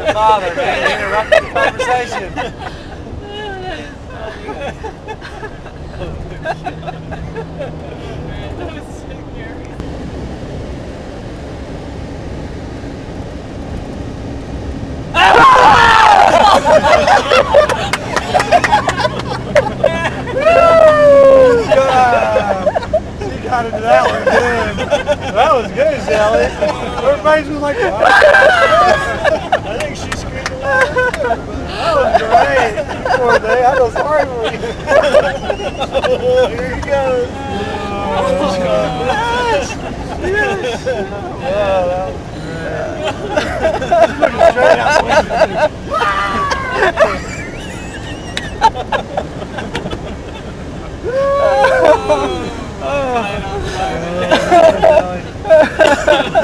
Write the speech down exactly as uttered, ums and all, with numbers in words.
the father, man. You interrupted the conversation. She got into that one good. That was good, Shelly. Her face was like, oh. I think she screamed a little. That was great. Poor thing. I feel sorry for you. Here he goes. Oh, yes. Yes. Oh, that was great. Looking straight out the window. Oh.